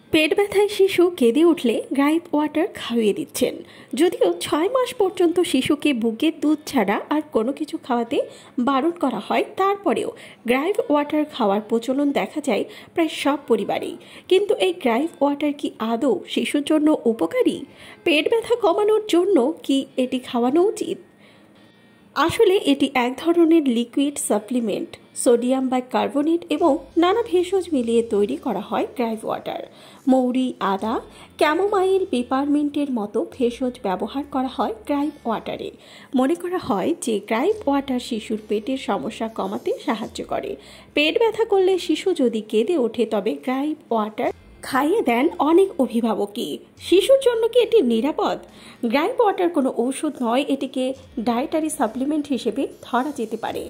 পেট ব্যথায় শিশু কেঁদে উঠলে গ্রাইপ ওয়াটার খাইয়ে দিচ্ছেন। যদিও 6 মাস পর্যন্ত শিশুকে বুকের দুধ ছাড়া আর কোনো কিছু খাওয়াতে বারণ করা হয়, তারপরেও গ্রাইপ ওয়াটার খাওয়ার প্রচলন দেখা যায় প্রায় সব পরিবারেই। কিন্তু এই গ্রাইপ ওয়াটার কি আদৌ শিশুর জন্য উপকারী? পেট ব্যথা কমানোর জন্য কি এটি খাওয়ানো উচিত? আসলে এটি এক ধরনের লিকুইড সাপ্লিমেন্ট। সোডিয়াম বাইকার্বনেট এবং নানা ভেষজ মিলিয়ে তৈরি করা হয় গ্রাইপ ওয়াটার। মৌরি, আদা, ক্যামোমাইল, পেপারমিন্টের মতো ভেষজ ব্যবহার করা হয় গ্রাইপ ওয়াটারে। মনে করা হয় যে গ্রাইপ ওয়াটার শিশুর পেটের সমস্যা কমাতে সাহায্য করে। পেট ব্যথা করলে শিশু যদি কেঁদে ওঠে তবে গ্রাইপ ওয়াটার খাইয়ে দেন অনেক অভিভাবকই। শিশুর জন্য কি এটি নিরাপদ? গ্রাইপ ওয়াটার কোনো ঔষধ নয়, এটিকে ডায়েটারি সাপ্লিমেন্ট হিসেবে ধরা যেতে পারে।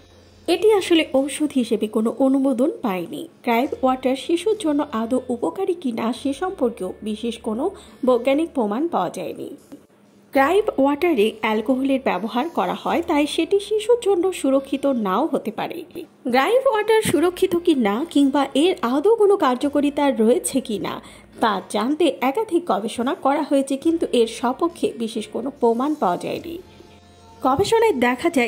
এটি আসলে ঔষধ হিসেবে কোনো অনুমোদন পায়নি। গ্রাইপ ওয়াটার শিশুর জন্য আদৌ উপকারী কিনা সে সম্পর্কেও বিশেষ কোনো বৈজ্ঞানিক প্রমাণ পাওয়া যায়নি। গ্রাইপ ওয়াটারে অ্যালকোহলের ব্যবহার করা হয়, তাই সেটি শিশুর জন্য সুরক্ষিত নাও হতে পারে। গ্রাইপ ওয়াটার সুরক্ষিত কি না কিংবা এর আদৌ কোনো কার্যকারিতা রয়েছে কি না তা জানতে একাধিক গবেষণা করা হয়েছে, কিন্তু এর সপক্ষে বিশেষ কোনো প্রমাণ পাওয়া যায়নি। গবেষণায় দেখা যায়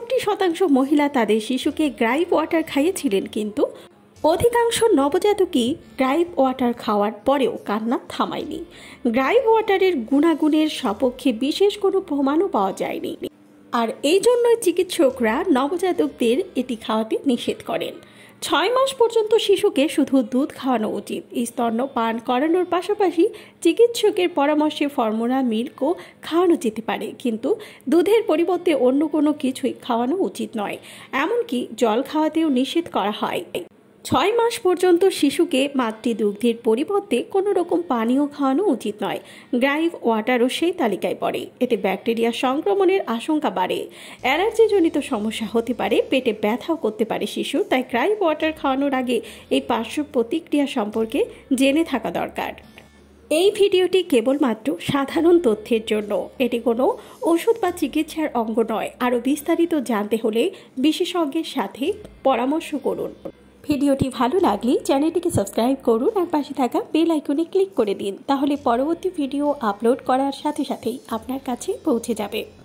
63% মহিলা তাদের শিশুকে গ্রাইপ ওয়াটার খাইয়েছিলেন, কিন্তু অধিকাংশ নবজাতকই গ্রাইপ ওয়াটার খাওয়ার পরেও কান্না থামায়নি। গ্রাইপ ওয়াটারের গুণাগুণের সপক্ষে বিশেষ কোনো প্রমাণও পাওয়া যায়নি, আর এই জন্যই চিকিৎসকরা নবজাতকদের এটি খাওয়াতে নিষেধ করেন। 6 মাস পর্যন্ত শিশুকে শুধু দুধ খাওয়ানো উচিত। স্তন্যপান করানোর পাশাপাশি চিকিৎসকের পরামর্শে ফর্মুলা মিল্কও খাওয়ানো যেতে পারে, কিন্তু দুধের পরিবর্তে অন্য কোনো কিছুই খাওয়ানো উচিত নয়। এমনকি জল খাওয়াতেও নিষেধ করা হয়। 6 মাস পর্যন্ত শিশুকে মাতৃদুগ্ধের পরিবর্তে কোনো রকম পানীয় খাওয়ানো উচিত নয়। গ্রাইপ ওয়াটারও সেই তালিকায় পড়ে। এতে ব্যাকটেরিয়া সংক্রমণের আশঙ্কা বাড়ে, অ্যালার্জিজনিত সমস্যা হতে পারে, পেটে ব্যথাও করতে পারে শিশু। তাই গ্রাইপ ওয়াটার খাওয়ানোর আগে এই পার্শ্ব প্রতিক্রিয়া সম্পর্কে জেনে থাকা দরকার। এই ভিডিওটি কেবলমাত্র সাধারণ তথ্যের জন্য, এটি কোনো ওষুধ বা চিকিৎসার অঙ্গ নয়। আরও বিস্তারিত জানতে হলে বিশেষজ্ঞের সাথে পরামর্শ করুন। ভিডিওটি ভালো লাগলে চ্যানেলটিকে সাবস্ক্রাইব করুন আর পাশে থাকা বেল আইকনে ক্লিক করে দিন, তাহলে পরবর্তী ভিডিও আপলোড করার সাথে সাথেই আপনার কাছে পৌঁছে যাবে।